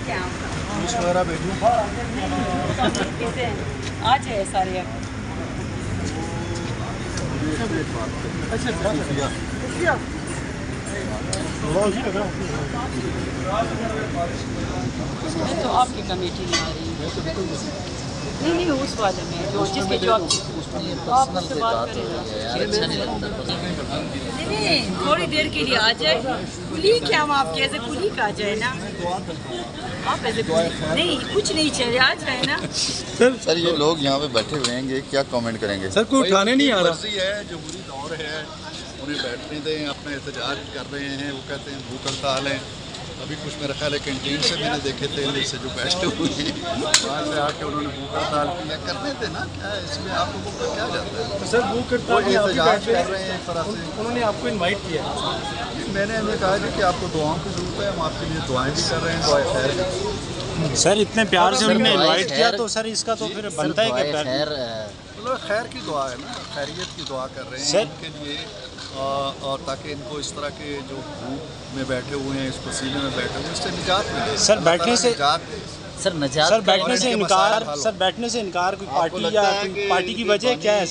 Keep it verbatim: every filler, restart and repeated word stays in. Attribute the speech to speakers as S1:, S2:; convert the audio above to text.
S1: क्या
S2: वगैरह भेजूँ
S1: आ जाए सारे अब। मैं तो आपकी कमेटी में आ रही हूँ। नहीं नहीं उस वाले में जो जिसके जो आप आप उससे बात करें। नहीं नहीं थोड़ी देर के लिए आ जाए। कुली क्या हम आपके ऐसे कुली का आ जाए ना आप ऐसे नहीं कुछ नहीं चाहिए आ जाए ना।
S3: सर सर ये लोग यहाँ पे बैठे हुए हैं, ये क्या कमेंट करेंगे?
S2: सर कोई उठाने नहीं आ रहा
S4: है, जमहूरी दौर है, उन्हें बैठने दें, अपना एहतजाज कर रहे हैं। वो कहते हैं भूख हड़ताल है। अभी कुछ मेरा ख्याल है कैंटीन से मैंने देखे थे से जो बैठे हुए हैं वहाँ से आके उन्होंने भूख हड़ताल किया। करने थे ना, क्या है इसमें आप लोगों को क्या जाता है?
S2: तो सर भूख हड़ताल
S4: एहतजाज कर रहे हैं एक तरह से।
S2: उन्होंने आपको इनवाइट किया है।
S4: मैंने हमें कहा कि आपको दुआओं की जरूरत है, हम आपके लिए दुआएं भी कर रहे हैं। दुआएं खैर
S2: सर इतने प्यार से उन्होंने इनवाइट किया तो सर इसका तो फिर बनता है कि
S3: खैर
S4: मतलब खैर की दुआ है ना, खैरियत की दुआ कर रहे हैं इनके लिए। और ताकि इनको इस तरह के जो धूप में बैठे हुए हैं, इस पसीने में बैठे हुए हैं, इससे निजात मिले।
S2: सर बैठने से
S3: सर नजात
S2: सर बैठने से इनकार सर बैठने से इनकार कोई पार्टी या कोई पार्टी की वजह क्या है?